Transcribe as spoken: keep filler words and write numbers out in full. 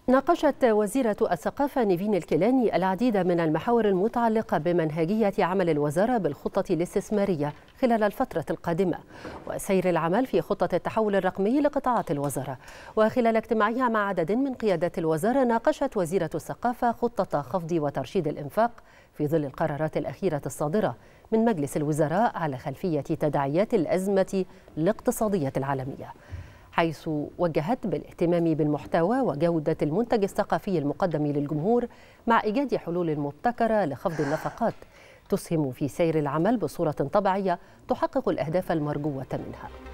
ناقشت وزيرة الثقافة نيفين الكيلاني العديد من المحاور المتعلقة بمنهجية عمل الوزارة بالخطة الاستثمارية خلال الفترة القادمة وسير العمل في خطة التحول الرقمي لقطاعات الوزارة. وخلال اجتماعها مع عدد من قيادات الوزارة ناقشت وزيرة الثقافة خطة خفض وترشيد الإنفاق في ظل القرارات الأخيرة الصادرة من مجلس الوزراء على خلفية تداعيات الأزمة الاقتصادية العالمية، حيث وجهت بالاهتمام بالمحتوى وجودة المنتج الثقافي المقدم للجمهور مع إيجاد حلول مبتكرة لخفض النفقات تسهم في سير العمل بصورة طبيعية تحقق الأهداف المرجوة منها.